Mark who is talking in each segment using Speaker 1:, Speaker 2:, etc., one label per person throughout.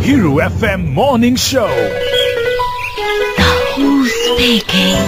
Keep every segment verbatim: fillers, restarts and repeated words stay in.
Speaker 1: Hiru F M Morning Show.
Speaker 2: Who's speaking?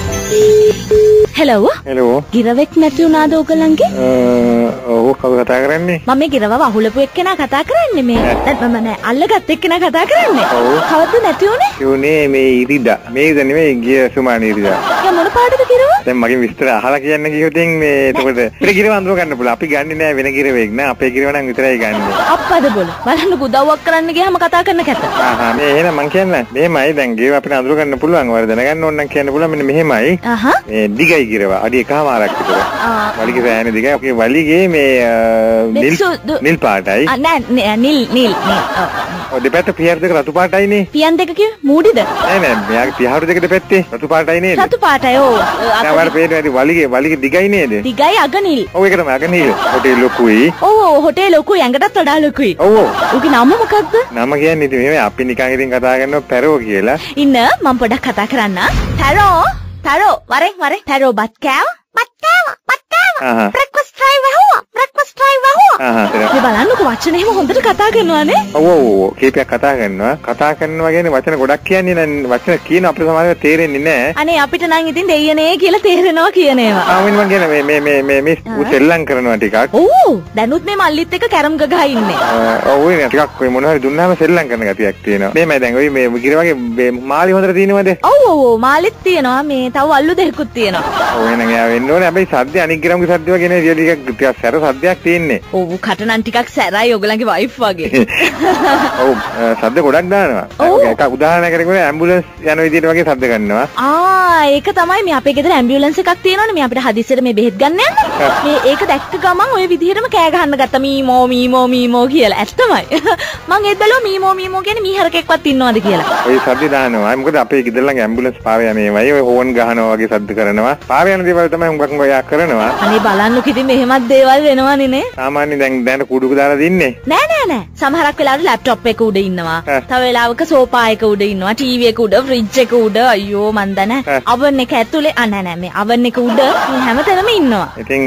Speaker 2: Hello.
Speaker 3: Hello.
Speaker 2: ගිරවෙක් නැති වුණාද ඔයගලන්ගේ?
Speaker 3: ඔව් කවුද කතා කරන්නේ?
Speaker 2: මම මේ ගිරව වහුලපු එක්කෙනා කතා කරන්නේ මේ. දැන් මම නෑ අල්ලගත් එක්කෙනා කතා කරන්නේ.
Speaker 3: ඔව්.
Speaker 2: කවද්ද නැති උනේ?
Speaker 3: යුනේ මේ ඉරිදා. මේද නෙමෙයි ගිය සුමාන ඉරිදා.
Speaker 2: යා මොන පාටද ගිරව?
Speaker 3: දැන් මගෙන් විස්තර අහලා කියන්න කිව්වොතින් මේ එතකොට අපේ ගිරව අඳුර ගන්න පුළුවන්. අපි ගන්නෙ නෑ වෙන ගිරවෙක් නෑ. අපේ ගිරව නම් විතරයි ගන්නෙ.
Speaker 2: අප්පද බොල. බලන්න උදව්වක් කරන්න ගියාම කතා කරන කැත.
Speaker 3: ආහා මේ එහෙනම් මං කියන්නේ මෙහෙමයි දැන් ගිරව අපිට අඳුර ගන්න පුළුවන්. වල දැනගන්න ඕන නම් කියන්න පුළුවන් මෙන්න මෙහෙමයි.
Speaker 2: අහහ.
Speaker 3: මේ දිගයි ගිරව. අඩි එකමාරක් විතර.
Speaker 2: ආ.
Speaker 3: වලිගේ සෑහෙන දිගයි. ඔකේ වලිගේ මේ නිල් නිල් පාටයි.
Speaker 2: නෑ නිල් නිල් නිල්.
Speaker 3: ඔව් දෙපැත්ත පියර් දෙක රතු පාටයිනේ.
Speaker 2: පියන් දෙක කිව්වේ මූඩිද?
Speaker 3: නෑ නෑ මෙයාගේ පියහරු දෙක දෙපැත්තේ රතු පාටයි නේද?
Speaker 2: රතු පාටයි ඔව්.
Speaker 3: දැන් වල පේන්නේ නැති වලිගේ වලිගේ දිගයි නේද?
Speaker 2: දිගයි අග නිල්.
Speaker 3: ඔව් ඒක තමයි අග නිල්. හොටේ ලොකුයි.
Speaker 2: ඔව් හොටේ ලොකුයි ඇඟටත් වඩා ලොකුයි.
Speaker 3: ඔව් ඔව්.
Speaker 2: උගේ නම මොකක්ද?
Speaker 3: නම කියන්නේ ඉතින් මේ අපි නිකන් ඉතින් කතා කරනවා පැරෝ කියලා.
Speaker 2: ඉන්න මම පොඩක් කතා කරන්න. පැරෝ පැරෝ වරෙන් වරෙන් පැරෝ බත් කෑව? බත් කෑව බත් කෑව.
Speaker 3: ආහා.
Speaker 2: බ්‍රෙක්ෆාස්ට් ට්‍රයි වහුවා. බ්‍රෙක්ෆාස්ට් ට්‍රයි වහුවා.
Speaker 3: ආහා.
Speaker 2: මේ බලන්නකො වචන එහෙම හොඳට කතා කරනවානේ.
Speaker 3: ඔව් ඔව් ඔව්. කීපයක් කතා කරනවා. කතා කරනවා කියන්නේ වචන ගොඩක් කියන්නේ නෑ. වචන කියන අපිට සමහරවිට තේරෙන්නේ නෑ.
Speaker 2: අනේ අපිට නම් ඉතින් දෙයියනේ කියලා තේරෙනවා කියන ඒවා.
Speaker 3: ආ මම කියන මේ මේ මේ මේ මේ උසෙල්ලම් කරනවා ටිකක්.
Speaker 2: ඔව් දැනුත් මේ මල්ලිත් එක්ක කැරම් ගගා ඉන්නේ.
Speaker 3: ඔව් ඒ ටිකක් ඔය මොනවා හරි දුන්නාම සෙල්ලම් කරන ගතියක් තියෙනවා. මේමයි දැන් ඔය මේ ගිර වගේ මාළි හොඳට තියෙනවද?
Speaker 2: ඔව් ඔව් ඔව් මාළිත් තියෙනවා. මේ තව අල්ලු දෙකකුත් තියෙනවා.
Speaker 3: ඔව් එහෙනම් එයා වෙන්න ඕනේ. හැබැයි සද්ද අනික් ගිරම්ගේ සද්ද වගේ නේ ටිකක් ටිකක් සැර සද්දයක් තියෙන්නේ.
Speaker 2: ඔව් කට නම් ටිකක් සැරයි ඔයගලගේ වයිෆ් වගේ.
Speaker 3: ඔව් සද්ද ගොඩක් දානවා. ඒක උදාහරණයක් කරගෙන ඇම්බුලන්ස් යන විදිහට වගේ සද්ද ගන්නවා.
Speaker 2: ආ ඒක තමයි මේ අපේ ගෙදර ඇම්බියුලන්ස් එකක් තියෙනවනේ මේ අපිට හදිස්සියට මේ බෙහෙත් ගන්න යන්න. මේ ඒක දැක්ක ගමන් ওই විදිහටම කෑ ගහන්න ගත්තා මීමෝ මීමෝ මීමෝ කියලා. ඇත්තමයි. මං ඒත් බැලුවා මීමෝ මීමෝ කියන්නේ මීහරකෙක්වත් ඉන්නවද කියලා.
Speaker 3: ඔය සද්ද දානවා. මොකද අපේ ගෙදර ළඟ ඇම්බුලන්ස් පාර යන්නේමයි. ඔය හෝන් ගහනවා වගේ සද්ද කරනවා. පාර යන දේවල් තමයි හුඟක් ඔයා කරනවා.
Speaker 2: අනේ බලන්නකො ඉතින් මෙහෙමත් දේවල් වෙනවනේ නේ.
Speaker 3: සාමාන්‍යයෙන් දැන් දැන් කුඩුක දාලා දින්නේ.
Speaker 2: නෑ නෑ නෑ. සමහරක් වෙලාවට ලැප්ටොප් එක උඩ ඉන්නවා. තව වෙලාවක සෝෆා එක උඩ ඉන්නවා. ටීවී එක උඩ, ෆ්‍රිජ් එක උඩ. අයියෝ මන් දන්නේ. අවන් එක ඇතුලේ අ නෑ නෑ මේ අවන් එක උඩ මේ හැමතැනම ඉන්නවා.
Speaker 3: ඉතින්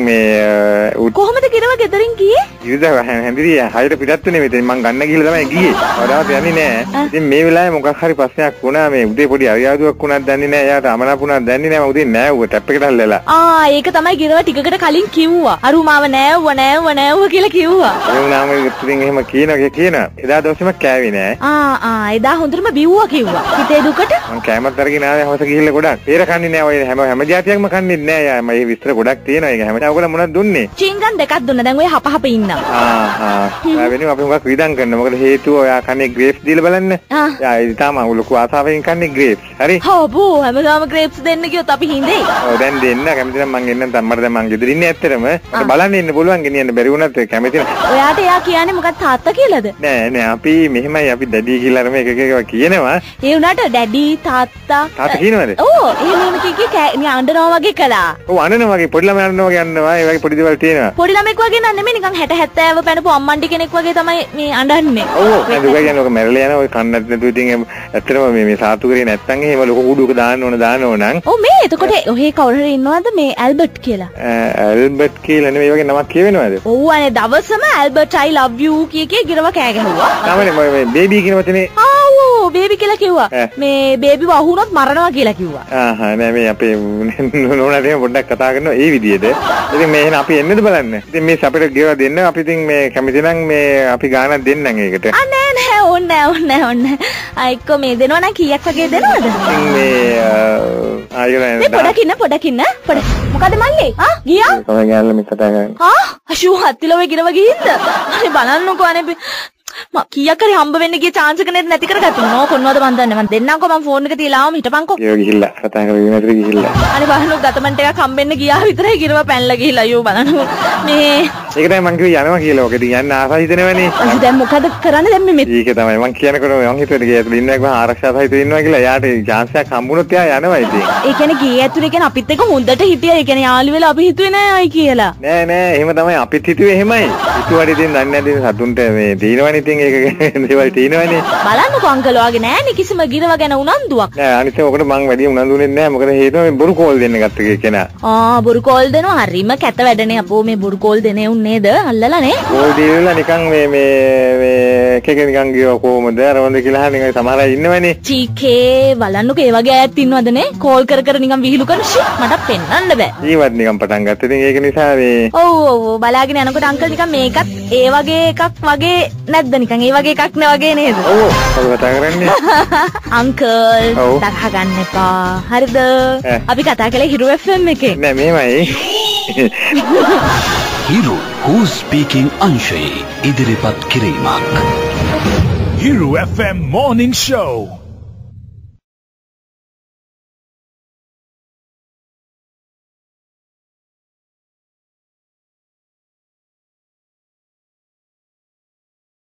Speaker 3: මේ
Speaker 2: කොහොමද ගිරව ගෙදරින් ගියේ?
Speaker 3: ඉරිදා හැන්දිරිය හයට පිටත් වෙනේ මෙතන මං ගන්න ගිහලා තමයි ගියේ. වඩාත් යන්නේ නෑ. ඉතින් මේ වෙලාවේ මොකක් හරි ප්‍රශ්නයක් වුණා මේ උදේ පොඩි අරියාදුවක් වුණාත් දන්නේ නෑ. එයාට අමනාප වුණාත් දන්නේ නෑ. මම උදේ නෑ ඌ ටැප් එකට හල්ලලා. ආ
Speaker 2: ඒක තමයි ගිරව ටිකකට කලින් කිව්වා. අරු මාව නෑව්ව නෑව්ව නෑව්ව කියලා කිව්වා.
Speaker 3: ඒ වුණාම ඉතින් එහෙම කියනවා කියනවා. එදා දවසේම කෑවේ නෑ.
Speaker 2: ආ ආ එදා හොඳටම බිව්වා කිව්වා. හිතේ දුකට
Speaker 3: මං කෑමත් අරගෙන ආවේ හවස ගිහිල්ලා ගොඩක්. පෙර කන්නේ නෑ ඔය හැම හැම જાතියක්ම කන්නේ නෑ. යා මම මේ විස්තර ගොඩක් තියෙනවා. ඒක හැමදාම ඔයගොල්ලෝ මොනවද දුන්නේ?
Speaker 2: චින්ගන් දෙකක් දුන්නා. දැන් ඔය හප හප ඉන්නවා.
Speaker 3: ආ ආ. ආ වෙනුව අපි හුඟක් විදන් කරනවා. මොකද හේතුව ඔයා කන්නේ ග්‍රේප්ස් දීලා බලන්න. යා ඒ තාම ලොකු ආසාවෙන් කන්නේ ග්‍රේප්ස්. හරි?
Speaker 2: හෝ බෝ හැමදාම ග්‍රේප්ස් දෙන්න කිව්වොත් අපි හින්දේ.
Speaker 3: ඔව් දැන් දෙන්න කැමති නම් මං එන්නම් තම්මර දැන් මං ගෙදර ඉන්නේ ඇත්තටම. මට බලන්න ඉන්න පුළුවන් ගෙනියන්න බැරි වුණත් කැමති නෑ.
Speaker 2: ඔයාට එයා කියන්නේ මොකක්ද තාත්තා කියලාද?
Speaker 3: නෑ නෑ අපි මෙහෙමයි අපි ඩැඩි කියලා අර මේක එක එක කියනවා.
Speaker 2: ඒ වුණාට ඩැඩි තාත්තා
Speaker 3: තාත්තා කියනවද?
Speaker 2: ඔව් එහෙම එහෙම කී කී නිකන් අඬනවා වගේ කළා.
Speaker 3: ඔව් අඬනවා වගේ පොඩි ළමයි අඬනවා වගේ අඬනවා. ඒ වගේ පොඩි දේවල් තියෙනවා.
Speaker 2: පොඩි ළමෙක් වගේ නන් නෙමෙයි නිකන් හැට හැත්තෑව පැනපු අම්මන්ඩි කෙනෙක් වගේ තමයි මේ අඬන්නේ.
Speaker 3: ඔව් ඔව් නේද ඔය කියන්නේ ඔක මැරලා යන ඔය කන්නත් නැතුව ඉතින් ඇත්තටම මේ මේ සාතු කරේ නැත්තම් එහෙම ලොකු කුඩුවක දාන්න ඕන දාන්න ඕන නම්.
Speaker 2: ඔව් මේ එතකොට ඔහේ කවුරු හරි ඉන්නවද මේ ඇල්බර්ට් කියලා?
Speaker 3: ඇල්බර්ට් කියලා නෙමෙයි වගේ නමක් කියවෙනවද?
Speaker 2: ඔව් අනේ දවසම ඇල්බර්ට් I love you කිය කිය ගිරව කෑ ගැහුවා.
Speaker 3: නාමනේ මේ බේබී කියන වචනේ.
Speaker 2: ආ ඔව් බේබී කියලා කිව්වා. මේ බේබි වහුනොත් මරනවා කියලා කිව්වා.
Speaker 3: ආහා නෑ මේ අපේ නෝනාට එහෙම පොඩ්ඩක් කතා කරනවා ඒ විදිහට. ඉතින් මේ එහෙනම් අපි එන්නද බලන්න. ඉතින් මේ අපිට ගෙව දෙන්න අපි ඉතින් මේ කැමති නම් මේ අපි ගානක් දෙන්නම් ඒකට.
Speaker 2: ආ නෑ නෑ ඕනේ නෑ ඕනේ නෑ ඕනේ. ආ එක්ක මේ දෙනවා නම් කීයක් වගේ දෙනවද?
Speaker 3: ඉතින් මේ ආයෙත්
Speaker 2: මේ පොඩක් ඉන්න පොඩක් ඉන්න පොඩ. මොකද මල්ලි? ආ ගියා?
Speaker 3: තමයි ගෑනලා මේ කතා කරන්නේ.
Speaker 2: ආ අෂු හත්තිලෝ වේ ගිරව ගිහින්ද? අනේ බලන්නකෝ අනේ මම කීයක් හරි හම්බ වෙන්න ගිය chance එක නේද නැති කරගත්තා. නෝ කොන්නවද මන් දන්නේ. මන් දෙන්නම්කෝ මම ෆෝන් එක තියලා ආවම හිටපන්කෝ.
Speaker 3: ඒක ගිහිල්ලා කතා කරගෙන ඉන්නතර ගිහිල්ලා.
Speaker 2: අනේ බලන්නකෝ ගතමන්ට එකක් හම්බෙන්න ගියා විතරයි ගිරව පැනලා ගිහිල්ලා. අයියෝ බලන්නකෝ මේ
Speaker 3: ඒක තමයි මං කිව්වේ යනවා කියලා. ඔක ඉතින් යන්න ආසයි හිතනවනේ.
Speaker 2: අද දැන් මොකද කරන්නේ දැන් මේ
Speaker 3: ඒක තමයි මං කියනකොට මං හිතුවේ ගේ ඇතුළේ ඉන්නවා එක ආරක්ෂා සහිතව ඉන්නවා කියලා. එයාට chance එකක් හම්බුනොත් එයා යනවා ඉතින්.
Speaker 2: ඒ කියන්නේ ගේ ඇතුලේ කියන්නේ අපිත් එක්ක හොඳට හිටියා. ඒ කියන්නේ යාළු වෙලා අපි හිතුවේ නෑ අය කියලා.
Speaker 3: නෑ නෑ එහෙම තමයි අපිත් හිතුවේ එහෙමයි. හිතුවට ඉතින් දන්නේ නැති සතුන්ට මේ දිනවනේ ඉතින් ඒක දේවල් තියෙනවනේ.
Speaker 2: බලන්නකෝ අංකල් වගේ නෑනේ කිසිම ගිරව ගැන උනන්දුවක්.
Speaker 3: නෑ අනිත් ඒවා ඔකට මං වැඩි උනන්දුුනේ නෑ. මොකද හේතුව මේ බොරු කෝල් දෙන්න ගත්ත කෙනා.
Speaker 2: ආ බොරු කෝල් දෙනවා හරිම කැත වැඩනේ අපෝ මේ බොරු කෝල් දෙනේ උන් නේද? අල්ලලා නේ.
Speaker 3: කෝල් දීලා නිකන් මේ මේ මේ එකක නිකන් ගියව කොහමද අරවන්ද කියලා නිකන් සමහර අය ඉන්නවනේ.
Speaker 2: චීකේ බලන්නකෝ ඒ වගේ අයත් ඉන්නවද නේ? කෝල් කර කර නිකන් විහිළු කරන ෂි මට පෙන්වන්න බෑ.
Speaker 3: ඊවත් නිකන් පටන් ගත්තා. ඉතින් ඒක නිසා මේ
Speaker 2: ඔව් ඔව් බලාගෙන යනකොට අංකල් නිකන් මේකත් ඒ වගේ එකක් වගේ නැද්ද නිකන් ඒ වගේ එකක් නේ වගේ නේද?
Speaker 3: ඔව් ඔව් කතා කරන්නේ.
Speaker 2: අංකල් තරහ ගන්න එපා. හරිද? අපි කතා කළේ හිරු එෆ් එම් එකේ.
Speaker 3: නෑ මේමයි.
Speaker 4: හිරු who speaking අංශයේ ඉදිරිපත් කිරීමක්.
Speaker 1: Hiru F M Morning Show.